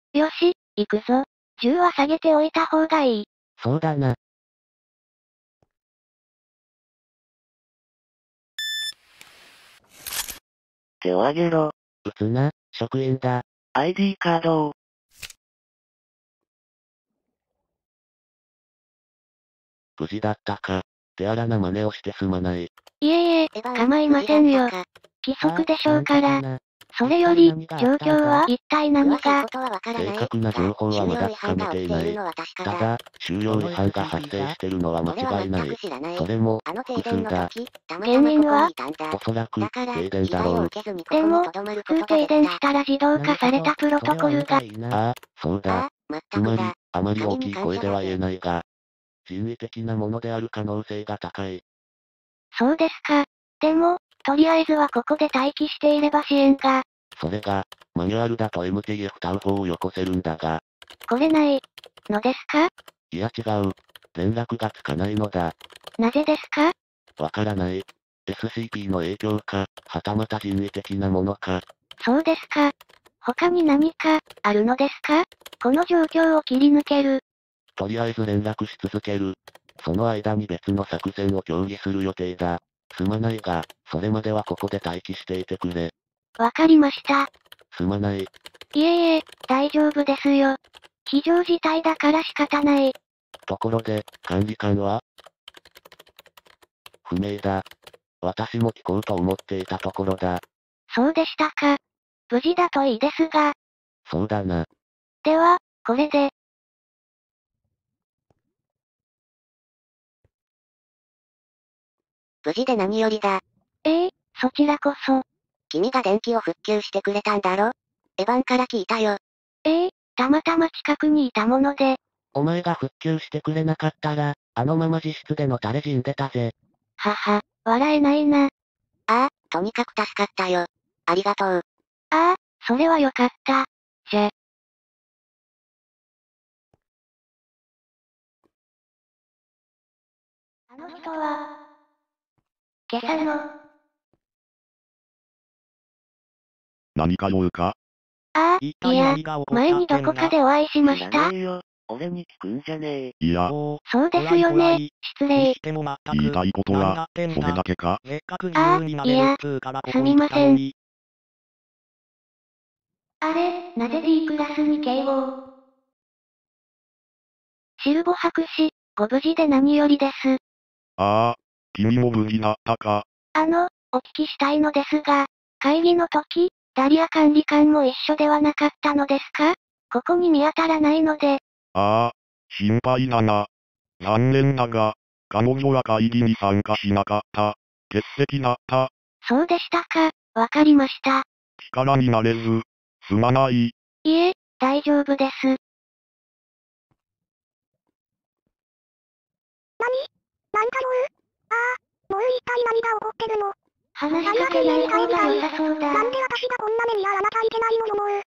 よし、行くぞ。銃は下げておいた方がいい。 そうだな。 手を挙げろ。 撃つな、職員だ。 ID カードを。 無事だったか。手荒な真似をしてすまない。 いえいえ、構いませんよ。規則でしょうから。それより、状況は一体何か。 正確な情報はまだつかめていない。ただ、収容違反が発生してるのは間違いない。それも、複数だ。 原因はおそらく、停電だろう。 でも、普通停電したら自動化されたプロトコルが。 ああ、そうだ。つまり、あまり大きい声では言えないが、人為的なものである可能性が高い。 そうですか。でも、とりあえずはここで待機していれば支援が。 それが、マニュアルだと MTF タウ4をよこせるんだが。 来れない、のですか？ いや違う。連絡がつかないのだ。 なぜですか？ わからない。SCP の影響か、はたまた人為的なものか。 そうですか。他に何か、あるのですか？この状況を切り抜ける。 とりあえず連絡し続ける。その間に別の作戦を協議する予定だ。すまないが、それまではここで待機していてくれ。 わかりました。 すまない。 いえいえ、大丈夫ですよ。非常事態だから仕方ない。 ところで、管理官は不明だ。私も聞こうと思っていたところだ。 そうでしたか。無事だといいですが。 そうだな。 では、これで。 無事で何よりだ。 そちらこそ。 君が電気を復旧してくれたんだろ？エヴァンから聞いたよ。 たまたま近くにいたもので。 お前が復旧してくれなかったら、あのまま自室でのタレ死んでたぜ。 はは、笑えないな。 とにかく助かったよ。ありがとう。 それはよかった。じゃ。あの人は、今朝の。 何か用か？ いや、前にどこかでお会いしました。 俺に聞くんじゃねえ。 いや。 そうですよね、失礼。 言いたいことは、それだけか？ いや、すみません。あれ、なぜ D クラスに警報。シルボ博士、ご無事で何よりです。 君も無事だったか。 お聞きしたいのですが、会議の時、ダリア管理官も一緒ではなかったのですか？ここに見当たらないので。 心配だな。残念だが、彼女は会議に参加しなかった。欠席だった。 そうでしたか、わかりました。 力になれず、すまない。 いえ、大丈夫です。 なんだろう？もう一体何が起こってるの？ 話しかけない方が良さそうだ。 なんで私がこんな目に遭わなきゃいけないのよもう。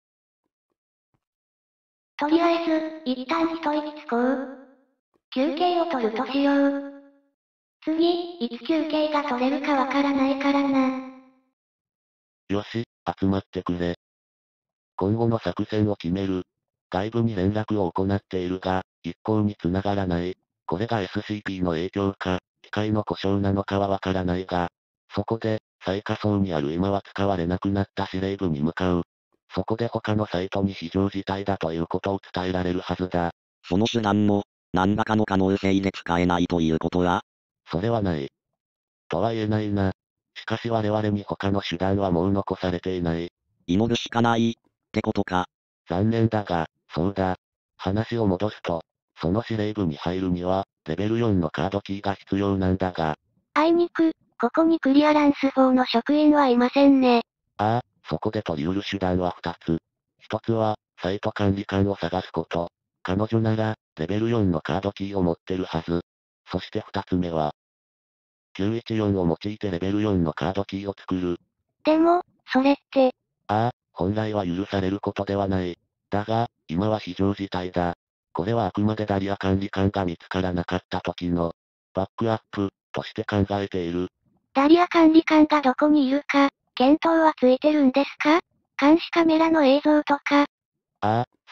とりあえず、一旦一息つこう。休憩を取るとしよう。次、いつ休憩が取れるかわからないからな。 よし、集まってくれ。今後の作戦を決める。外部に連絡を行っているが、一向に繋がらない。これが SCP の影響か、機械の故障なのかはわからないが、そこで、最下層にある今は使われなくなった司令部に向かう。そこで他のサイトに非常事態だということを伝えられるはずだ。 その手段も、何らかの可能性で使えないということは？ それはない。とは言えないな。しかし我々に他の手段はもう残されていない。 祈るしかない、ってことか。 残念だが、そうだ。話を戻すと、その司令部に入るには、レベル4のカードキーが必要なんだが。 あいにく、ここにクリアランス4の職員はいませんね。 そこで取り得る手段は2つ。1つは、サイト管理官を探すこと。彼女なら、レベル4のカードキーを持ってるはず。そして2つ目は、914を用いてレベル4のカードキーを作る。 でも、それって。 本来は許されることではない。だが、今は非常事態だ。これはあくまでダリア管理官が見つからなかった時の、バックアップ、として考えている。 ダリア管理官がどこにいるか、見当はついてるんですか？監視カメラの映像とか。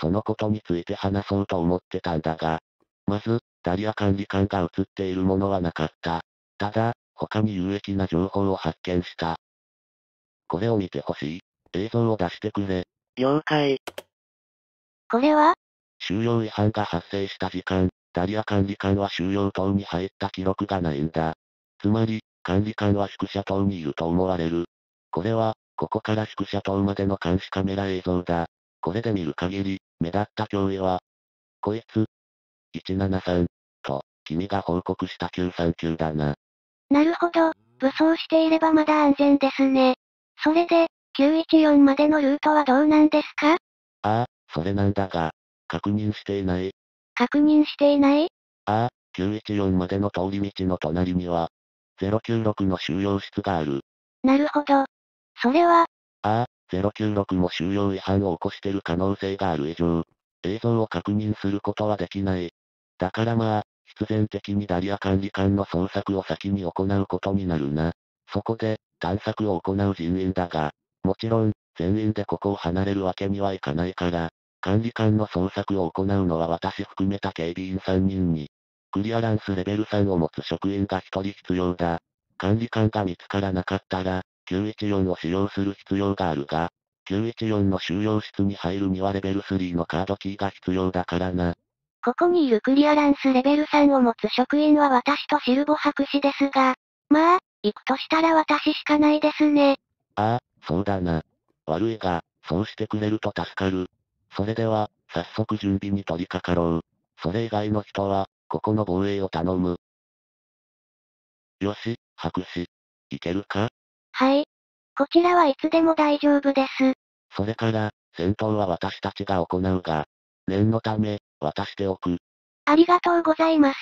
そのことについて話そうと思ってたんだが、まず、ダリア管理官が映っているものはなかった。ただ、他に有益な情報を発見した。これを見てほしい。映像を出してくれ。 了解。 これは？ 収容違反が発生した時間、ダリア管理官は収容棟に入った記録がないんだ。つまり、管理官は宿舎棟にいると思われる。これは、ここから宿舎棟までの監視カメラ映像だ。これで見る限り、目立った脅威は、こいつ、173、と、君が報告した939だな。 なるほど、武装していればまだ安全ですね。それで、914までのルートはどうなんですか？ ああ、それなんだが、確認していない。 確認していない？ ああ、914までの通り道の隣には、096の収容室がある。 なるほど。それは、 ああ、096も収容違反を起こしてる可能性がある以上、映像を確認することはできない。だからまあ、必然的にダリア管理官の捜索を先に行うことになるな。そこで、探索を行う人員だが、もちろん、全員でここを離れるわけにはいかないから、管理官の捜索を行うのは私含めた警備員3人に、クリアランスレベル3を持つ職員が1人必要だ。管理官が見つからなかったら、914を使用する必要があるが、914の収容室に入るにはレベル3のカードキーが必要だからな。 ここにいるクリアランスレベル3を持つ職員は私とシルボ博士ですが、まあ、行くとしたら私しかないですね。 ああ、そうだな。悪いが、そうしてくれると助かる。それでは、早速準備に取り掛かろう。それ以外の人は、ここの防衛を頼む。よし、博士。いけるか？ はい。こちらはいつでも大丈夫です。 それから、戦闘は私たちが行うが、念のため、渡しておく。 ありがとうございます。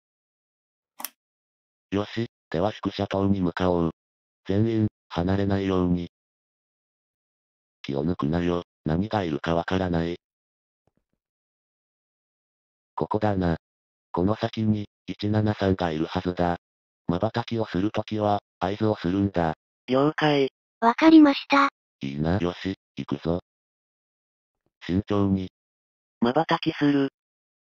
よし、では宿舎棟に向かおう。全員、離れないように。気を抜くなよ、何がいるかわからない。ここだな。この先に、173がいるはずだ。瞬きをするときは、合図をするんだ。 了解。 わかりました。 いいな、よし、行くぞ。慎重に。 瞬きする。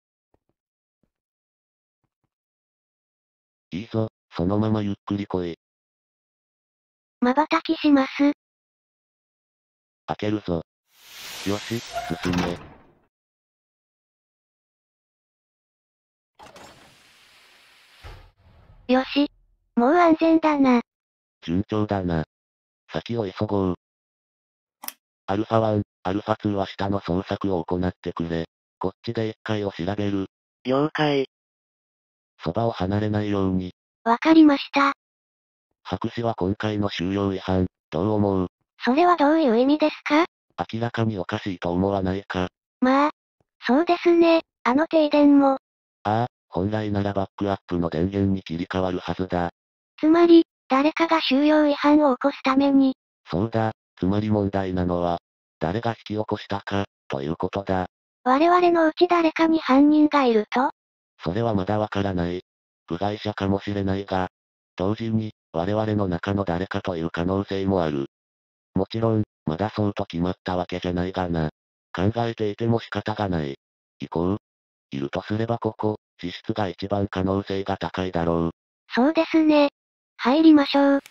いいぞ、そのままゆっくり来い。 瞬きします。 開けるぞ。よし、進め。 よし。もう安全だな。 順調だな。先を急ごう。アルファ1、アルファ2は下の捜索を行ってくれ。こっちで1階を調べる。 了解。 そばを離れないように。 わかりました。 博士は今回の収容違反、どう思う？ それはどういう意味ですか？ 明らかにおかしいと思わないか？ まあ、そうですね。あの停電も。 ああ、本来ならバックアップの電源に切り替わるはずだ。 つまり、誰かが収容違反を起こすために。 そうだ、つまり問題なのは、誰が引き起こしたか、ということだ。 我々のうち誰かに犯人がいると？ それはまだわからない。部外者かもしれないが、同時に、我々の中の誰かという可能性もある。もちろん、まだそうと決まったわけじゃないがな。考えていても仕方がない。行こう。いるとすればここ、実質が一番可能性が高いだろう。 そうですね。入りましょう。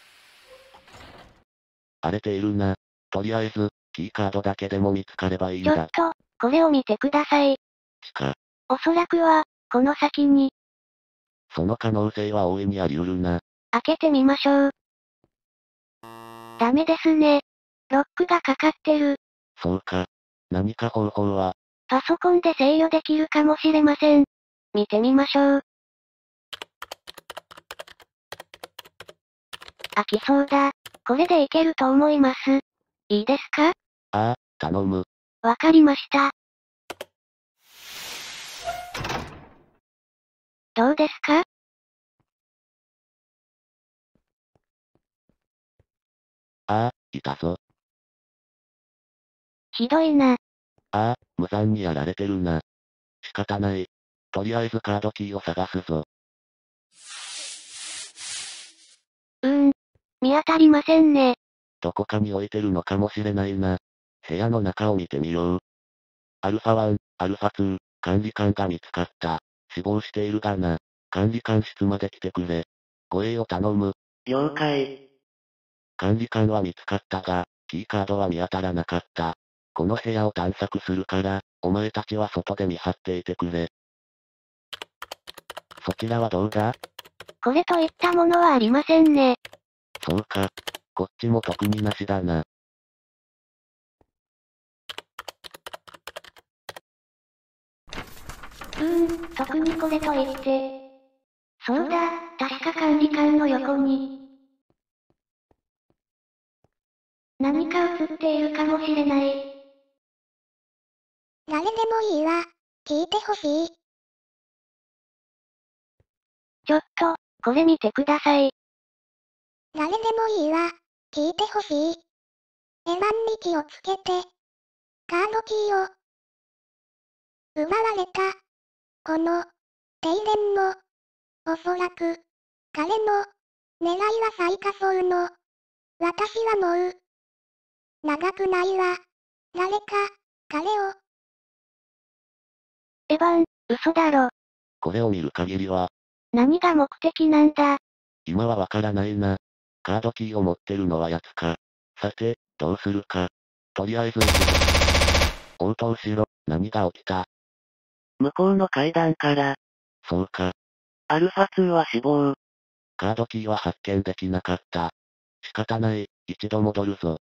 荒れているな。とりあえず、キーカードだけでも見つかればいいんだ。 ちょっと、これを見てください。 しか、 おそらくは、この先に、 その可能性は大いにあり得るな。 開けてみましょう。ダメですね。ロックがかかってる。 そうか。何か方法は、 パソコンで制御できるかもしれません。見てみましょう。開きそうだ。これでいけると思います。いいですか？ ああ、頼む。 わかりました。どうですか？ ああ、いたぞ。 ひどいな。 ああ、無残にやられてるな。仕方ない。とりあえずカードキーを探すぞ。 見当たりませんね。 どこかに置いてるのかもしれないな。部屋の中を見てみよう。 アルファ1、アルファ2、管理官が見つかった。死亡しているがな。管理官室まで来てくれ。護衛を頼む。 了解。 管理官は見つかったが、キーカードは見当たらなかった。この部屋を探索するから、お前たちは外で見張っていてくれ。そちらはどうだ？ これといったものはありませんね。 そうか。こっちも特になしだな。 特にこれといって。そうだ、確か管理官の横に。何か映っているかもしれない。 誰でもいいわ。聞いてほしい。 ちょっと、これ見てください。 誰でもいいわ。聞いてほしい。エヴァンに気をつけて。カードキーを。奪われた。この、停電も、おそらく、彼の、狙いは最下層の。私はもう、長くないわ。誰か、彼を。 エヴァン、嘘だろ。 これを見る限りは、 何が目的なんだ。 今はわからないな。カードキーを持ってるのは奴か。さて、どうするか。とりあえず応答しろ。何が起きた？ 向こうの階段から、 そうか。 アルファ2は死亡。 カードキーは発見できなかった。仕方ない、一度戻るぞ。